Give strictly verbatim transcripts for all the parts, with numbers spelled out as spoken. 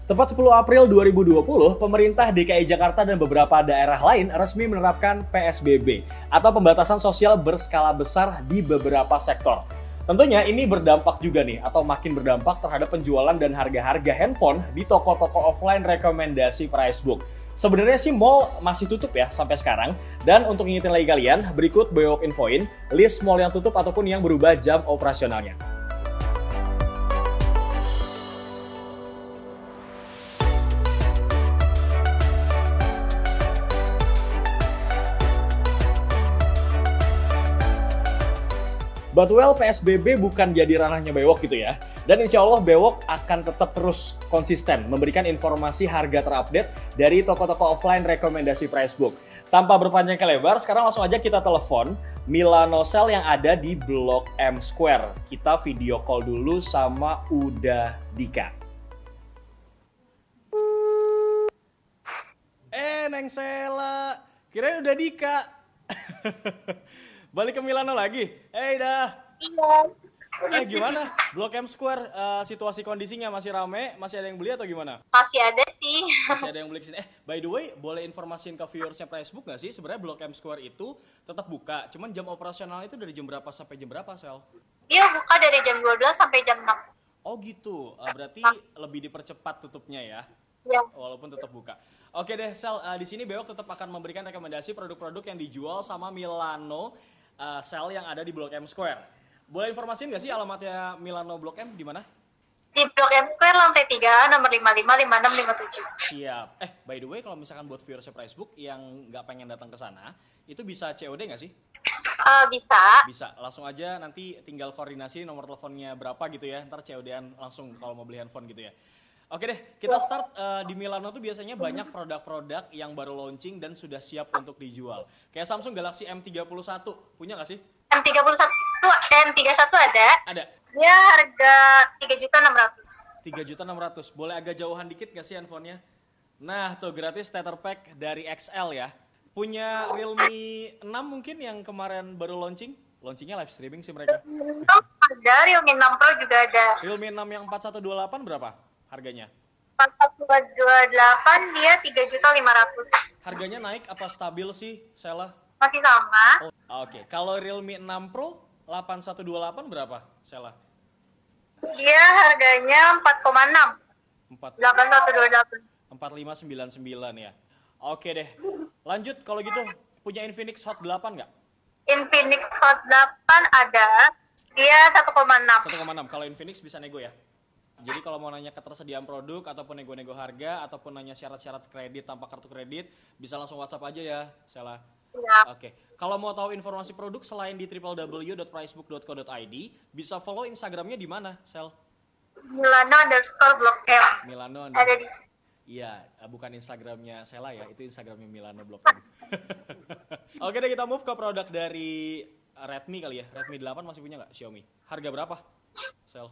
Tepat sepuluh April dua ribu dua puluh, pemerintah D K I Jakarta dan beberapa daerah lain resmi menerapkan P S B B atau pembatasan sosial berskala besar di beberapa sektor. Tentunya ini berdampak juga nih, atau makin berdampak terhadap penjualan dan harga-harga handphone di toko-toko offline rekomendasi Pricebook. Sebenarnya sih mall masih tutup ya sampai sekarang, dan untuk ngingetin lagi kalian, berikut Bewok infoin list mall yang tutup ataupun yang berubah jam operasionalnya. But well, P S B B bukan jadi ranahnya Bewok gitu ya. Dan insya Allah Bewok akan tetap terus konsisten memberikan informasi harga terupdate dari toko-toko offline rekomendasi Pricebook. Tanpa berpanjang ke lebar, sekarang langsung aja kita telepon Milano Cell yang ada di Blok M Square. Kita video call dulu sama Uda Dika. Eh, Neng Sela, kirain Uda Dika. Balik ke Milano lagi? Eh, dah. Iya. Eh, gimana? Blok M Square, uh, situasi kondisinya masih rame? Masih ada yang beli atau gimana? Masih ada sih. Masih ada yang beli kesini. Eh, by the way, boleh informasiin ke viewersnya Pricebook nggak sih? Sebenarnya Blok M Square itu tetap buka, cuman jam operasional itu dari jam berapa sampai jam berapa, Sel? Dia buka dari jam dua belas sampai jam enam. Oh gitu, uh, berarti lebih dipercepat tutupnya ya? Iya. Walaupun tetap buka. Oke deh, Sel, uh, di sini Bewok tetap akan memberikan rekomendasi produk-produk yang dijual sama Milano Uh, Cell yang ada di Blok M Square. Boleh informasiin nggak sih alamatnya Milano Blok M di mana? Di Blok M Square lantai tiga, nomor lima lima lima enam lima tujuh. Siap. Eh, by the way, kalau misalkan buat viewers Pricebook yang nggak pengen datang ke sana, itu bisa C O D nggak sih? Uh, bisa. Bisa. Langsung aja nanti tinggal koordinasi nomor teleponnya berapa gitu ya. Ntar C O D-an langsung kalau mau beli handphone gitu ya. Oke deh, kita start uh, di Milano tuh biasanya banyak produk-produk yang baru launching dan sudah siap untuk dijual. Kayak Samsung Galaxy M tiga puluh satu, punya nggak sih? M tiga puluh satu, M tiga puluh satu ada. Ada. Dia harga tiga juta enam ratus. tiga juta enam ratus. Boleh agak jauhan dikit nggak sih handphonenya? Nah, tuh gratis starter pack dari X L ya. Punya Realme enam mungkin yang kemarin baru launching? Launchingnya live streaming sih mereka. Ada, Realme enam Pro juga ada. Realme enam yang empat satu dua delapan berapa harganya? empat satu dua delapan dia tiga juta lima ratus. Harganya naik apa stabil sih, Sela? Masih sama. Oh, oke. Okay. Kalau Realme enam Pro delapan satu dua delapan berapa, Sela? Dia harganya empat koma enam. delapan satu dua delapan. empat lima sembilan sembilan ya. Oke deh. Lanjut kalau gitu, punya Infinix Hot delapan nggak? Infinix Hot delapan ada. Dia satu koma enam. satu koma enam. Kalau Infinix bisa nego ya? Jadi kalau mau nanya ketersediaan produk ataupun nego-nego harga ataupun nanya syarat-syarat kredit tanpa kartu kredit, bisa langsung WhatsApp aja ya, Sela. Ya. Oke. Kalau mau tahu informasi produk selain di w w w dot pricebook dot co dot i d, bisa follow Instagramnya di mana, Sel? Milano underscore Blok M. Milano Ada di sini. Iya, bukan Instagramnya Sela ya, itu Instagramnya Milano Blok M. Oke deh, kita move ke produk dari Redmi kali ya. Redmi delapan masih punya nggak Xiaomi? Harga berapa, Sel?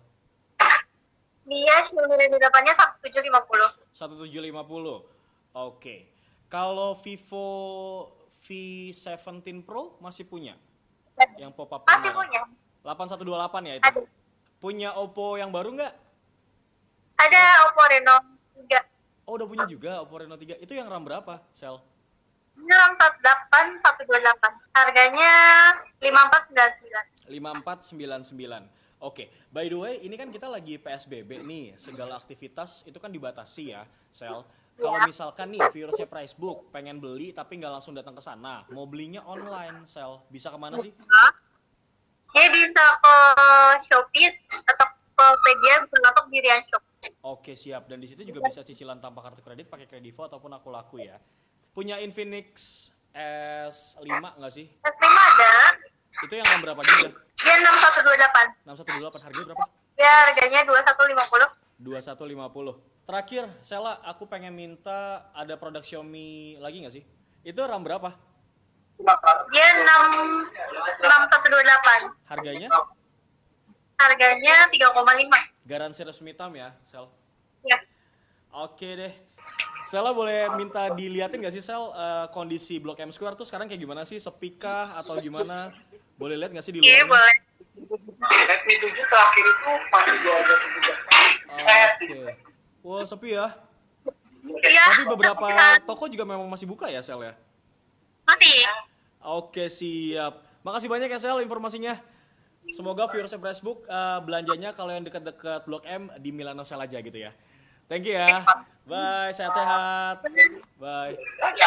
Dia Xiaomi Redmi delapan-nya satu tujuh lima nol. satu tujuh lima nol. Oke. Kalau Vivo V tujuh belas Pro masih punya? Yang pop-up Masih kamera. punya. delapan satu dua delapan ya itu? Ada. Punya Oppo yang baru nggak? Ada Oppo Reno tiga. Oh, udah punya juga Oppo Reno tiga. Itu yang RAM berapa, Sel? Ini RAM empat delapan satu dua delapan. Harganya lima empat sembilan sembilan. lima empat sembilan sembilan. Oke, by the way, ini kan kita lagi P S B B nih, segala aktivitas itu kan dibatasi ya, Sel. Kalau Ya. misalkan nih virusnya Pricebook pengen beli tapi nggak langsung datang ke sana, mau belinya online, Sel, bisa kemana sih? Dia bisa ke Shopee atau Tokopedia berlapak di Rian Shop. Oke, siap. Dan di situ juga bisa cicilan tanpa kartu kredit pakai Kredivo ataupun Aku Laku ya. Punya Infinix S lima nggak sih? S lima ada. Itu yang RAM berapa juga? Dia enam satu dua delapan. enam satu dua delapan, harganya berapa? Dia harganya dua satu lima nol. dua satu lima nol. Terakhir, Sela, aku pengen minta ada produk Xiaomi lagi nggak sih? Itu RAM berapa? Dia enam enam satu dua delapan. Harganya? Harganya tiga koma lima. Garansi resmi Tam ya, Sel? Ya. Oke deh. Sela boleh minta diliatin nggak sih, Sel, uh, kondisi Blok M Square tuh sekarang kayak gimana sih? Sepi kah atau gimana? Boleh lihat nggak sih di Oke, luarnya? boleh. Redmi tujuh terakhir itu masih dua ratus tujuh belas. Oke. Wah, sepi ya. Iya. Tapi beberapa tapi toko juga memang masih buka ya, Sel ya? masih. Oke, siap. Makasih banyak ya, Sel, informasinya. Semoga viewers Facebook uh, belanjanya kalau yang dekat-dekat Blok M di Milano Sel aja gitu ya. Thank you ya. Bye, sehat-sehat. Bye.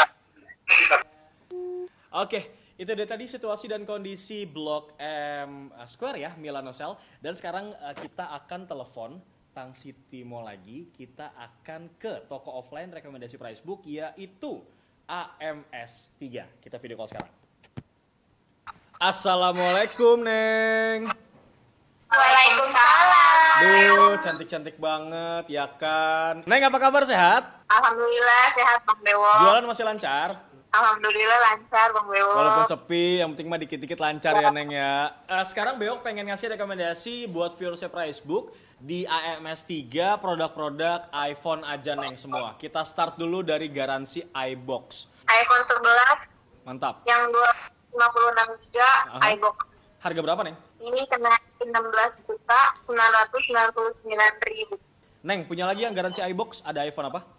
Oke, itu dia tadi situasi dan kondisi Blok M uh, Square ya, Milano Sel. Dan sekarang uh, kita akan telepon Tang City Mall lagi. Kita akan ke toko offline rekomendasi Facebook yaitu A M S tiga. Kita video call sekarang. Assalamualaikum, Neng. Waalaikumsalam. Duh, cantik-cantik banget ya kan. Neng, apa kabar, sehat? Alhamdulillah sehat Bang Bewo. Jualan masih lancar? Alhamdulillah lancar Bang Bewo. Walaupun sepi, yang penting mah dikit-dikit lancar ya, Neng ya. Uh, sekarang Beok pengen ngasih rekomendasi buat viewersnya Facebook di A M S tiga produk-produk iPhone aja, Neng, semua. Kita start dulu dari garansi iBox. iPhone sebelas Mantap. yang dua ratus lima puluh enam giga Aha. iBox. Harga berapa, Neng? Ini kena enam belas juta sembilan ratus sembilan puluh sembilan ribu. Neng, punya lagi yang garansi iBox? Ada iPhone apa?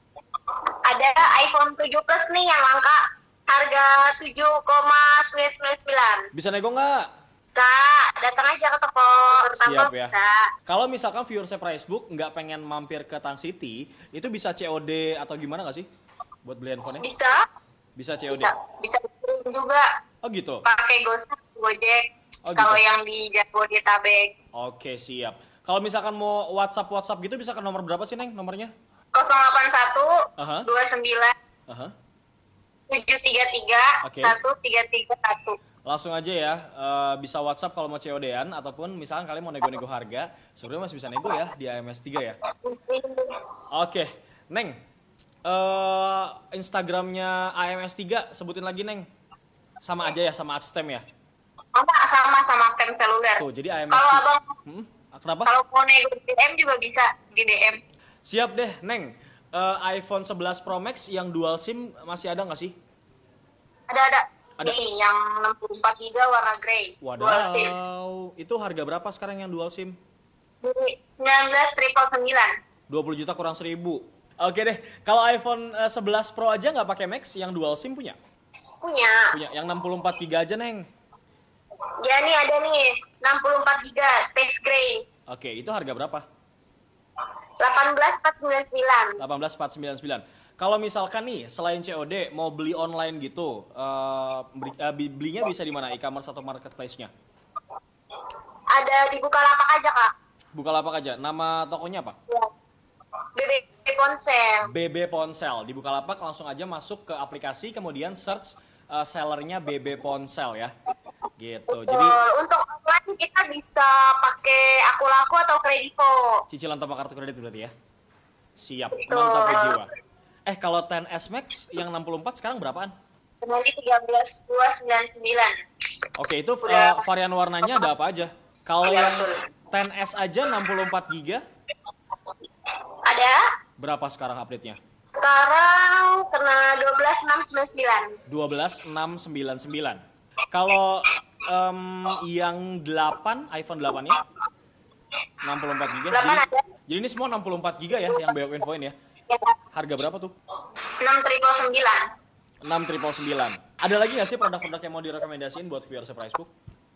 Ada iPhone tujuh Plus nih yang langka. Harga tujuh koma sembilan sembilan sembilan. Bisa nego nggak? Bisa, datang aja ke toko pertama. Siap ya. Bisa. Kalau misalkan viewersnya Facebook nggak pengen mampir ke Tang City, itu bisa C O D atau gimana nggak sih? Buat beli handphonenya? Bisa. Bisa C O D? Bisa. Bisa kirim juga. Oh gitu? Pakai GoSend, Gojek. Oh, gitu. Kalau yang di Jabodetabek. Oke, siap. Kalau misalkan mau WhatsApp-WhatsApp gitu bisa ke nomor berapa sih, Neng, nomornya? nol delapan satu Aha. dua sembilan Aha. tujuh tiga tiga Oke. satu tiga tiga satu. Langsung aja ya, eh, bisa WhatsApp kalau mau C O D-an, ataupun misalkan kalian mau nego-nego harga, sebenarnya masih bisa nego ya di A M S tiga ya. Oke, Neng, eh, Instagramnya A M S tiga sebutin lagi, Neng. Sama aja ya, sama Adstem ya. Sama sama sama tem seluler. Tuh, jadi A M S Kalau tiga. abang Hmm? Kenapa? kalau mau nego di D M juga bisa di D M. Siap deh, Neng. Eh, iPhone sebelas Pro Max yang dual SIM masih ada nggak sih? Ada ada. Ada. Nih yang enam puluh empat giga warna grey. Dual SIM. Wadaw, itu harga berapa sekarang yang dual SIM? sembilan belas triple sembilan. dua puluh juta kurang seribu. Oke deh, kalau iPhone eh, sebelas Pro aja nggak pakai Max, yang dual SIM punya? Punya. Punya, yang enam puluh empat giga aja, Neng. Ya nih ada nih enam puluh empat giga space gray. Oke, itu harga berapa? delapan belas empat sembilan sembilan. delapan belas empat sembilan sembilan. Kalau misalkan nih, selain C O D, mau beli online gitu, eh, beli- eh, bi- belinya bisa di mana? E-commerce atau marketplace-nya? Ada di Bukalapak aja kak. Bukalapak aja. Nama tokonya apa? Ya. B B Ponsel. B B Ponsel. Di Bukalapak langsung aja masuk ke aplikasi, kemudian search eh, sellernya B B Ponsel ya. Gitu. Jadi Betul. Untuk offline kita bisa pakai aku laku atau kredivo. cicilan tanpa kartu kredit berarti ya. Siap. Betul. Mantap berjiwa. Eh kalau X S Max yang enam puluh empat sekarang berapaan? Kemudian tiga belas dua sembilan sembilan. Oke, itu Udah. eh, varian warnanya ada apa aja? Kalau Iya, yang betul. X S aja enam puluh empat giga, Ada. berapa sekarang update-nya? Sekarang kena dua belas enam sembilan sembilan. dua belas enam sembilan sembilan. Kalau em, yang delapan, iPhone delapan ya? enam puluh empat giga. delapan Jadi, ada. jadi ini semua enam puluh empat giga ya yang Beok infoin ya. Ya. Harga berapa tuh? enam triple sembilan. enam triple sembilan. Ada lagi nggak sih produk-produk yang mau direkomendasiin buat viewer Facebook?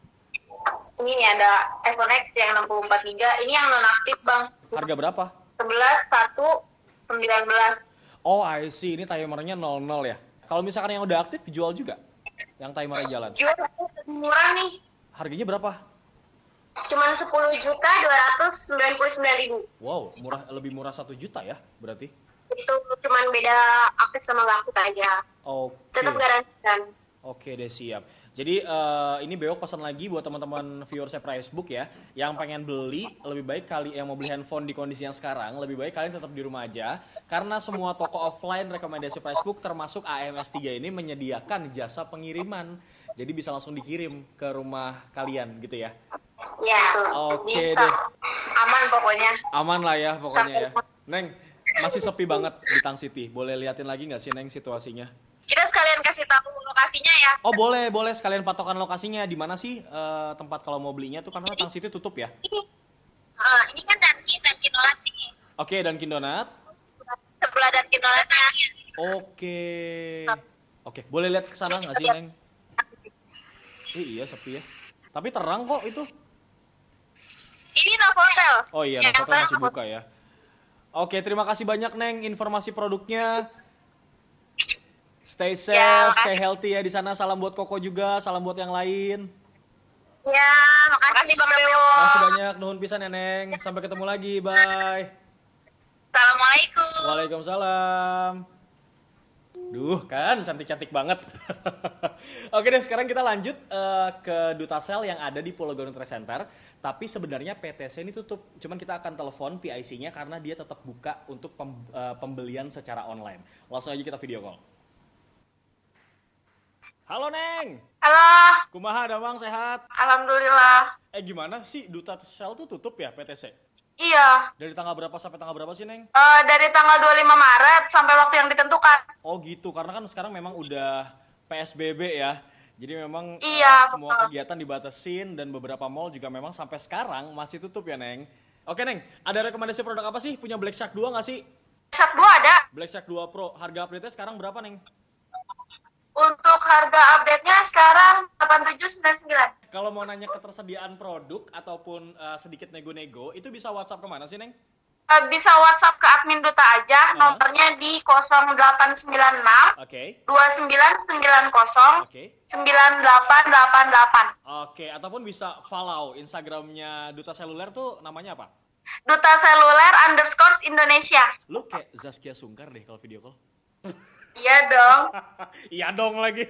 Ini nih ada iPhone X yang enam puluh empat giga. Ini yang non aktif bang. Harga berapa? sebelas satu sembilan belas. Oh, I see. Ini timernya nol nol ya. Kalau misalkan yang udah aktif, jual juga? Yang timernya jalan. Jual lebih murah nih. Harganya berapa? Cuman sepuluh juta dua ratus sembilan puluh sembilan ribu. Wow, murah, lebih murah satu juta ya berarti? Itu cuman beda aktif sama nggak aktif aja. Oke. Tetap garansi kan. Oke deh, siap. Jadi eh, ini Beok pesan lagi buat teman-teman viewersnya Facebook ya, yang pengen beli, lebih baik kali yang mau beli handphone di kondisi yang sekarang, lebih baik kalian tetap di rumah aja, karena semua toko offline rekomendasi Facebook termasuk A M S tiga ini menyediakan jasa pengiriman, jadi bisa langsung dikirim ke rumah kalian gitu ya. Ya, Oke bisa. deh. Aman pokoknya. Aman lah ya pokoknya ya. Neng, masih sepi banget di Tang City, boleh liatin lagi nggak sih Neng situasinya? Kita sekalian kasih tahu lokasinya ya. Oh boleh, boleh sekalian patokan lokasinya di mana sih eh, tempat kalau mau belinya tuh, karena Tang City tutup ya. Ini, ah, ini kan Dunkin, Dunkin Olati. Oke, dan Kindonat. Sebelah dan Kindonatnya. Oke. Oke, boleh lihat ke sana nggak sih, Neng? Eh, iya, sepi ya. Tapi terang kok itu. Ini Novotel. Oh iya, Yang Novotel masih terang. buka ya. Oke, terima kasih banyak, Neng, informasi produknya. Stay safe, Ya, stay makasih. healthy ya di sana. Salam buat Koko juga, salam buat yang lain. Ya, makasih Bang Bimo. Makasih banyak, nuhun pisan ya, Neng. Sampai ketemu lagi, bye. Assalamualaikum. Waalaikumsalam. Duh, kan cantik-cantik banget. Oke deh, sekarang kita lanjut uh, ke Duta Sel yang ada di Pulau Gadung Trade Center. Tapi sebenarnya P T C ini tutup. Cuman kita akan telepon P I C-nya karena dia tetap buka untuk pem, uh, pembelian secara online. Langsung aja kita video call. Halo, Neng. Halo, Kumaha, Damang, sehat? alhamdulillah. Eh, gimana sih Duta Sel tuh tutup ya P T C? Iya, Dari tanggal berapa sampai tanggal berapa sih, Neng? eh, dari tanggal dua puluh lima Maret sampai waktu yang ditentukan. Oh gitu, karena kan sekarang memang udah P S B B ya. Jadi memang Iya, eh, semua betul. kegiatan dibatasin dan beberapa mall juga memang sampai sekarang masih tutup ya, Neng. Oke, Neng, ada rekomendasi produk apa sih? Punya Black Shark dua nggak sih? Shark dua ada. Black Shark dua Pro, harga update-nya sekarang berapa, Neng? Untuk harga update-nya sekarang delapan tujuh sembilan sembilan. Kalau mau nanya ketersediaan produk ataupun eh, sedikit nego-nego, itu bisa WhatsApp kemana sih, Neng? Eh, Bisa WhatsApp ke admin Duta aja, Aha. nomornya di nol delapan sembilan enam Oke, dua sembilan sembilan nol oke. sembilan delapan delapan delapan. Oke, ataupun bisa follow Instagramnya Duta Seluler tuh namanya apa? Duta Seluler underscore Indonesia. Lu kayak Zaskia Sungkar deh kalau video call. Iya dong. Iya dong lagi.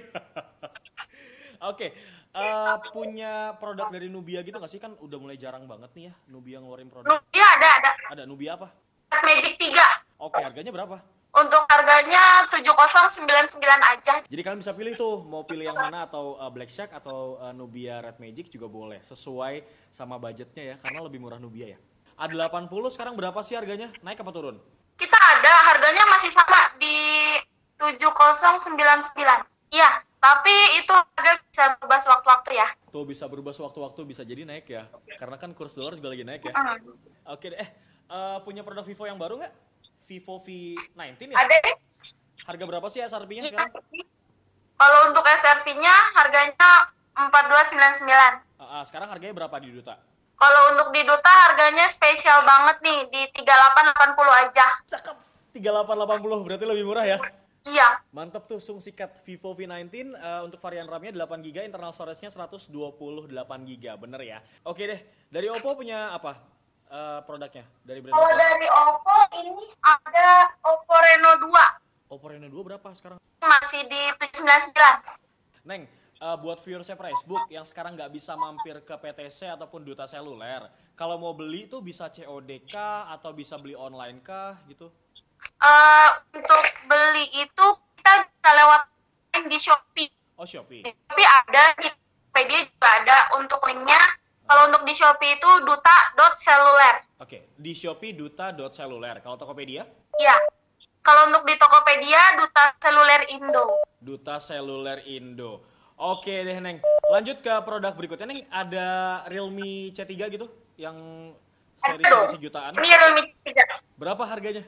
Oke, eh, punya produk dari Nubia gitu nggak sih? Kan udah mulai jarang banget nih ya Nubia ngeluarin produk. Iya ada, ada. Ada Nubia apa? Magic tiga. Oke, harganya berapa? Untuk harganya tujuh nol sembilan sembilan aja. Jadi kalian bisa pilih tuh, mau pilih yang mana atau uh, Black Shark atau uh, Nubia Red Magic juga boleh. Sesuai sama budgetnya ya, karena lebih murah Nubia ya. A delapan puluh sekarang berapa sih harganya? Naik apa turun? Kita ada, harganya masih sama di tujuh nol sembilan sembilan. Iya, tapi itu harga bisa berubah sewaktu-waktu ya. Tuh bisa berubah sewaktu-waktu, bisa jadi naik ya. Karena kan kurs dolar juga lagi naik ya. Mm. Oke deh, eh uh, punya produk Vivo yang baru nggak? Vivo V sembilan belas ya? Ada deh. Harga berapa sih S R P-nya Iya. sekarang? Kalau untuk S R V-nya harganya empat dua sembilan sembilan. Uh, uh, sekarang harganya berapa di Duta? Kalau untuk di Duta harganya spesial banget nih, di tiga delapan delapan puluh aja. Cakep, tiga delapan delapan puluh, berarti lebih murah ya? Iya. Mantep tuh, Sung Sikat Vivo V sembilan belas uh, untuk varian RAM-nya delapan giga, internal storage-nya seratus dua puluh delapan giga, bener ya? Oke deh, dari Oppo punya apa uh, produknya? Dari brand Kalau Oppo? dari Oppo ini ada Oppo Reno dua. Oppo Reno dua berapa sekarang? Masih di tujuh sembilan sembilan. Neng, uh, buat viewersnya Facebook yang sekarang nggak bisa mampir ke P T C ataupun Duta Seluler, kalau mau beli tuh bisa C O D kah atau bisa beli online kah gitu? Eh, untuk beli itu kita bisa lewat di Shopee. Oh, Shopee. Di Shopee ada, di Tokopedia juga ada untuk linknya. Kalau untuk di Shopee itu duta.seluler. Oke, di Shopee duta.seluler. Kalau Tokopedia? Iya. Kalau untuk di Tokopedia Duta Seluler Indo. Duta Seluler Indo. Oke deh, Neng. Lanjut ke produk berikutnya, Neng. Ada Realme C tiga gitu yang seri-seri sejutaan. Ini Realme C tiga. Berapa harganya?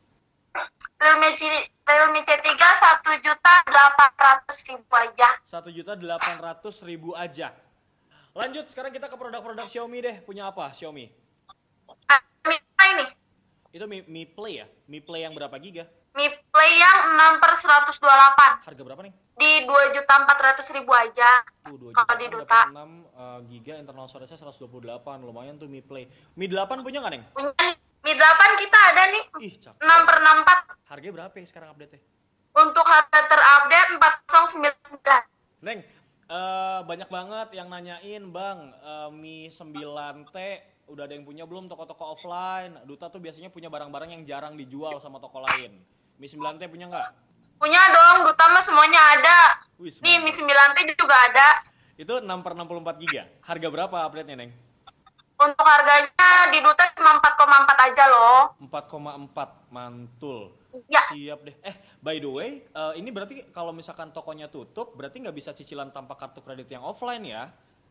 Realme C, Realme C tiga satu juta delapan ratus ribu aja. satu juta delapan ratus ribu aja. Lanjut, sekarang kita ke produk-produk Xiaomi deh. Punya apa Xiaomi? Ah, Mi Play nih. Itu Mi, Mi Play ya? Mi Play yang berapa giga? Mi Play yang enam per seratus dua puluh delapan. Harga berapa, Neng? Di dua juta empat ratus ribu aja. Tuh, dua Kalau juta di kan Duta. dapat enam uh, giga, internal storage-nya seratus dua puluh delapan. Lumayan tuh Mi Play. Mi delapan punya nggak, Neng? Punya nih. Mi delapan kita ada nih. Ih, cakep. enam per enam puluh empat. Harganya berapa ya sekarang update-nya? Untuk harga terupdate empat nol sembilan sembilan. Neng, eh, banyak banget yang nanyain, Bang, eh, Mi sembilan T udah ada yang punya belum toko-toko offline? Duta tuh biasanya punya barang-barang yang jarang dijual sama toko lain. Mi sembilan T punya nggak? Punya dong, Duta mah semuanya ada. Wih, Nih, Mi mantap. sembilan T juga ada. Itu enam per enam puluh empat giga. Harga berapa update-nya, Neng? Untuk harganya di Duta cuma empat koma empat aja loh. empat koma empat, mantul. Iya. Siap deh. Eh, by the way, eh, ini berarti kalau misalkan tokonya tutup, berarti nggak bisa cicilan tanpa kartu kredit yang offline ya?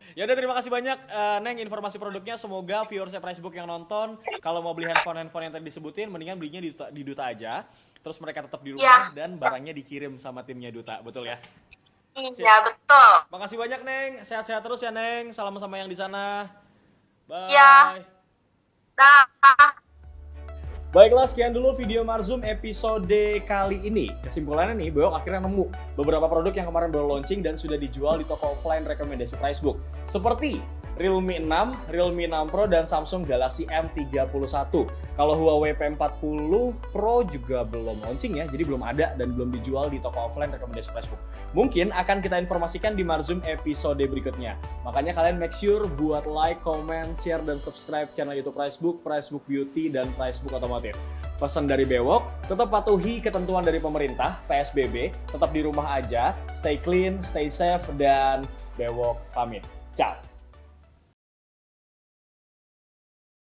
Ya udah, terima kasih banyak uh, Neng informasi produknya. Semoga viewersnya Pricebook yang nonton kalau mau beli handphone-handphone yang tadi disebutin mendingan belinya di Duta, di Duta aja. Terus mereka tetap di rumah ya, dan barangnya dikirim sama timnya Duta, betul ya? Iya, betul. Makasih banyak Neng, sehat-sehat terus ya Neng. Salam sama yang di sana. Bye. Ya. Dah. Baiklah, sekian dulu video Marzum episode kali ini. Kesimpulannya nih, Bewok akhirnya nemu beberapa produk yang kemarin baru launching dan sudah dijual di toko offline rekomendasi Pricebook. Seperti Realme enam, Realme enam Pro, dan Samsung Galaxy M tiga puluh satu. Kalau Huawei P empat puluh Pro juga belum launching ya, jadi belum ada dan belum dijual di toko offline rekomendasi Pricebook. Mungkin akan kita informasikan di Marzum episode berikutnya. Makanya kalian make sure buat like, comment, share, dan subscribe channel YouTube Pricebook, Pricebook Beauty, dan Pricebook Otomotif. Pesan dari Bewok, tetap patuhi ketentuan dari pemerintah, P S B B, tetap di rumah aja, stay clean, stay safe, dan Bewok pamit. Ciao!